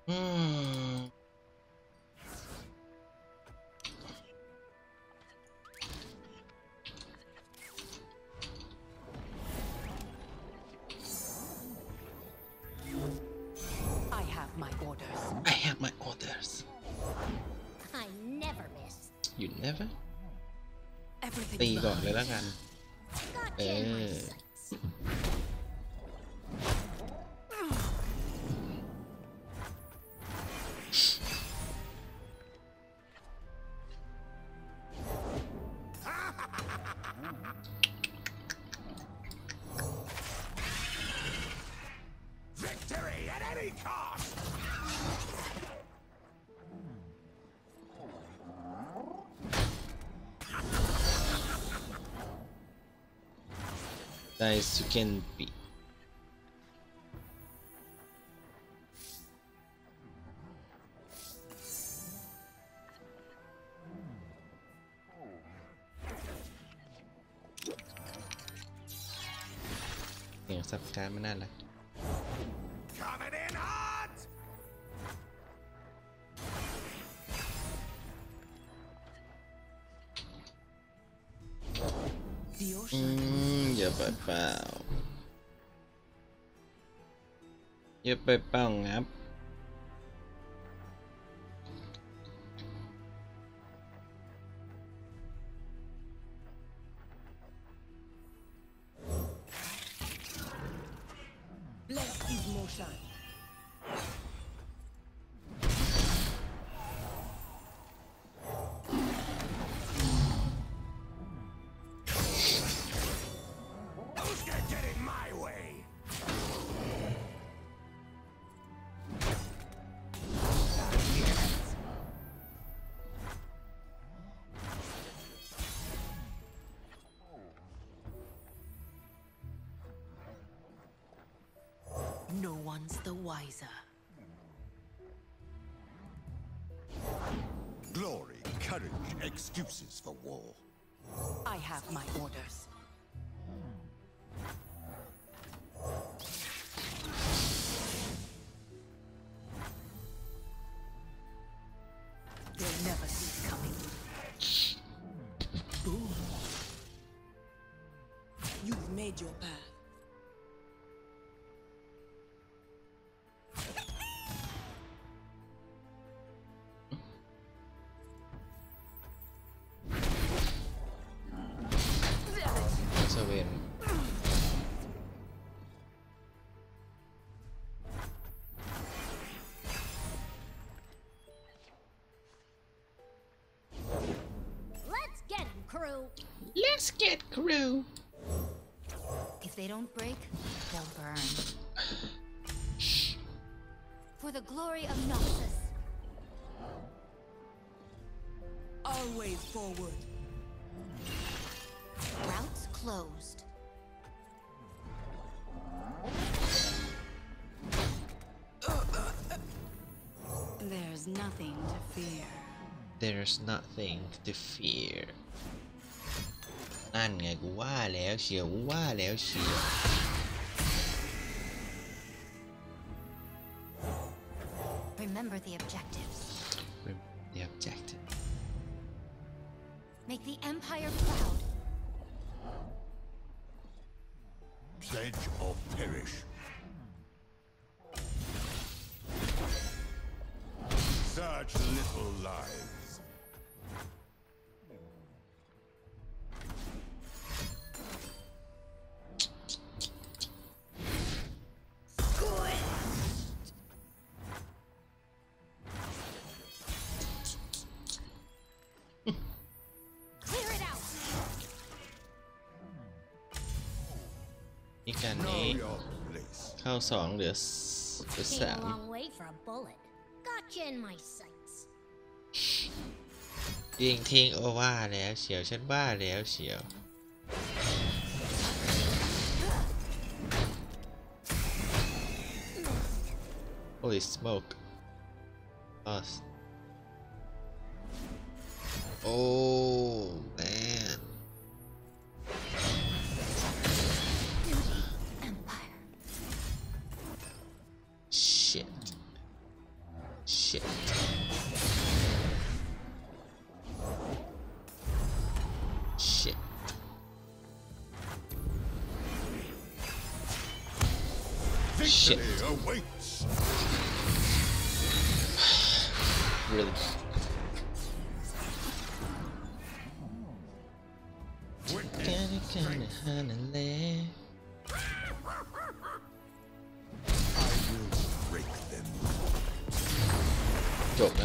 อืม I have my orders. I have my orders I never miss. you never ตี Everything's ก่อนเลย behind. แล้วกัน Gotcha in my Eh. sights. Victory at any cost! Nice you can be เสียงสับการไม่น่ารัก Coming in hot! The อื ocean. อย่าไปเปล่าอย่าไปเปล่างับ Blessed is motion. Who's gonna get in my way? No one's the wiser. Glory, courage, excuses for war. I have my orders. They'll never see it coming. Boom. You've made your path. There it is. เซเวน Let's get 'em, crew. Let's get crew If they don't break, they'll burn. For the glory of Noxus. Always forward. Routes closed. There's nothing to fear. there's nothing to fear นั่นไงกูว่าแล้วเชียวกูว่าแล้วเชียว Remember the objectives. the objective Make the Empire proud. Pledge or perish. Such little lives. Clear it out. นี่การ Know นี้ your place. เข้าสองเหลือ Came สาม a long way for a bullet. Gotcha in my sights. ยิงทิ้งโอว่าแล้วเชียวฉันว่าแล้วเชียว Holy smoke us oh man Duty, Empire. shit shit shit shit Victory awaits. really Witness strength. I will break them. จบแล้ว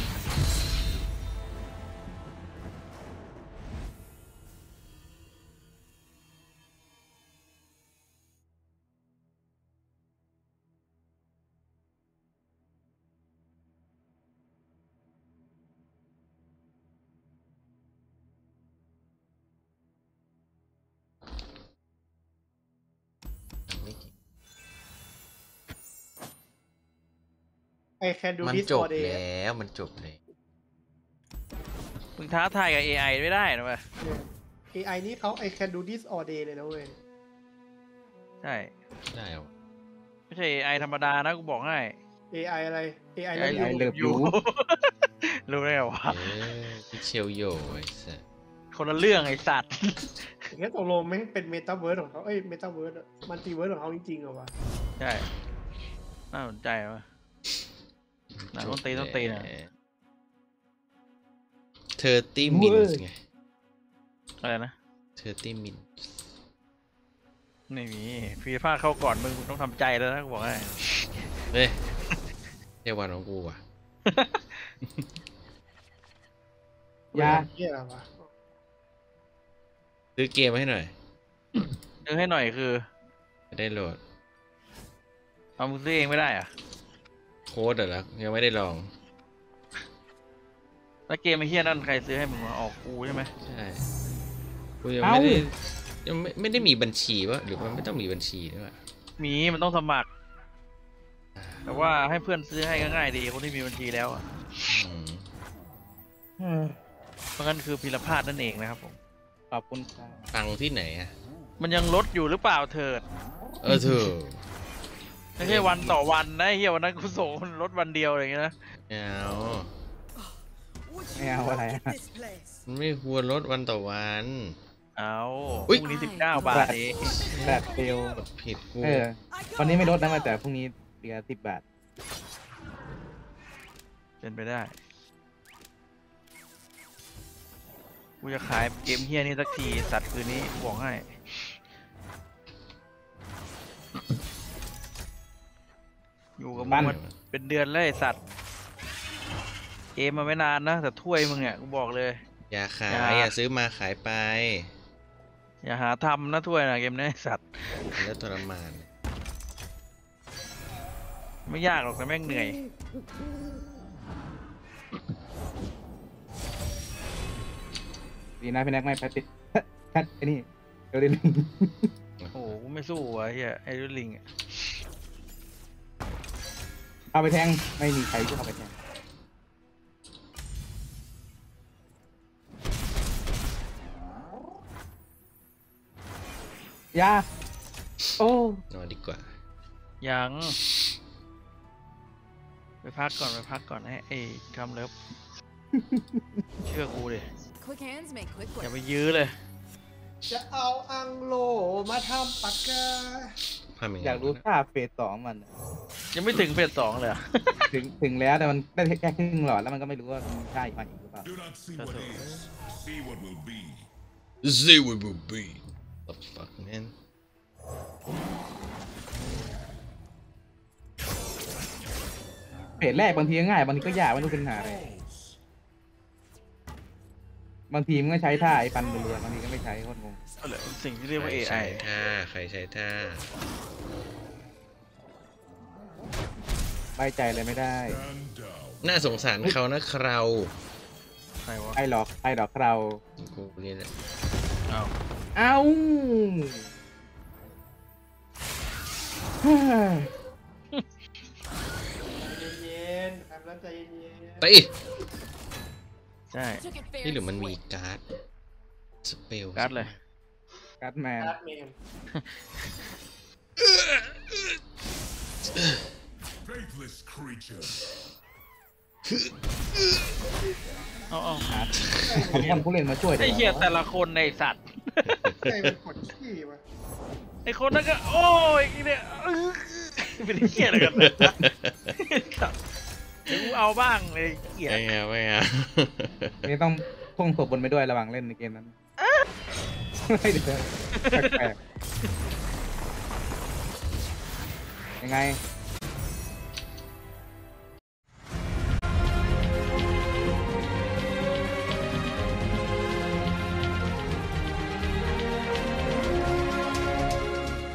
I can do มัน this จบ all day แล้วมันจบเลยมึงท้าทายกับ AI ไม่ได้นะเว้ยเนี่ย AI นี่เขา I can do this all day เลยนะเว้ยใช่ได้เหรอไม่ใช่ AI ธรรมดานะกูบอกให้ AI อะไร AI ไอ้แล้วเลิฟยู รู้ได้ไงวะพิเชลโยไอ้สัสคนละเรื่องไอ้สัตว์แค่ตกลงไม่เป็นเมตาเวิร์สของเขาเมตาเวิร์สมันตีเวิร์สของเขาจริงๆเหรอวะใช่ น่าสนใจวะ หนังต้องตีต้องตีนะ 30 minutes ไงอะไรนะ 30 minutes ไม่มีฟีฟ่าเข้าก่อนมึงต้องทำใจแล้วนะกูบอกให้เฮ้ยเรียกวันของกูว่ะยาเหี้ยอะไรวะซื้อเกมมาให้หน่อยซื้อให้หน่อยคือจะได้โหลดเอามึงซื้อเองไม่ได้อะโค้ดเหรอยังไม่ได้ลองแล้วเกมไอ้เหี้ยนั่นใครซื้อให้มึงมาออกกูใช่ไหมใช่กูยังไม่ได้ยังไม่ได้มีบัญชีวะหรือมันไม่ต้องมีบัญชีด้วยวะมีมันต้องสมัคร แต่ว่าให้เพื่อนซื้อให้ก็ง่ายดีคนที่มีบัญชีแล้วอะอืมเพราะงั้นคือพิรพาสนั่นเองนะครับผมขอบคุณครับตังค์ที่ไหนอะมันยังลดอยู่หรือเปล่าเถิดเธอไม่ใช่วันต่อวันนะเฮียวันนั้นกูส่งมันลดวันเดียวอะไรอย่างเงี้ยนะเอา Would Hey, how would I- look at this place? มันไม่ควรลดวันต่อวันเอาพอุ๊ยรุ่งนี้19 บาทเองแบบเฟลผิดกูวันนี้ไม่ลดนะแต่พรุ่งนี้เหลือ10 บาทเป็นไปได้กูจะขายเกมเฮียนี่สักทีสัตว์คืนนี้บอกให้อยู่กับมึงมาเป็นเดือนแล้วไอ้สัตว์เกมมาไม่นานนะแต่ถ้วยมึงเนี่ยกูบอกเลยอย่าขายอย่าอย่าซื้อมาขายไปอย่าหาทำนะถ้วยนะเกมนี้ไอ้สัตว์แล้วทรมานไม่ยากหรอกแต่แม่งเหนื่อยดีนะพี่แน็กไม่แพทติแพทไอ้นี่เดี๋ยวเล่นโอ้โหกูไม่สู้วะเฮียไอ้รุ่นลิงอะเอาไปแทงไม่มีใครที่เอาไปแทงยาโอ้นอนดีกว่ายังไปพักก่อนให้ไอ้ทำเลิฟ เชื่อกูดิ Quick hands make quick อย่า work. ไปยื้อเลยจะเอาอังโลมาทำปากกาทำยังไงอยากรู้ท่าเฟส 2มันยังไม่ถึงเฟส 2เลยอะถึงแล้วแต่มันได้แค่ครึ่งหลอดแล้วมันก็ไม่รู้ว่ามีท่าอีกมาอีกหรือเปล่า Do not see what is. See what will be. See what will be the fuck man เฟสแรกบางทีก็ง่ายบางทีก็ยากไม่รู้เป็นปัญหาอะไรบางทีมันก็ใช้ท่าไอ้ฟันรัวๆบางทีก็ไม่ใช้โคตรงงนั่นแหละสิ่งที่เรียกว่าใครใช้ AI ท่าใครใช้ท่าไว้ใจอะไรไม่ได้ Stand down. น่าสงสารเขานะคราวใครวะไอ้หลอกเรากูนี่แหละอ้าวเอ้าเย็นๆทำแล้วใจเย็นไปใช่ Took it นี่ fair หรือ and มันมี swift. การ์ดสเปลการ์ดเลยการ์ดแมนๆการ์ดแมน Faithless creature. เอาหาคนผู้เล่นมาช่วยไอ้เหี้ยแต่ละคนในสัตว์ใจมันกดขี้วะไอ้คนนั้นก็โอ้ยเนี่ยเป็นเหี้ยอะไรกันเนี่ยเดี๋ยวกูเอาบ้างเลยเหี้ยไม่เอาไม่เอานี่ต้องท่องศพบนไปด้วยระหว่างเล่นในเกมนั้นไม่เดี๋ยวแปลกๆยังไง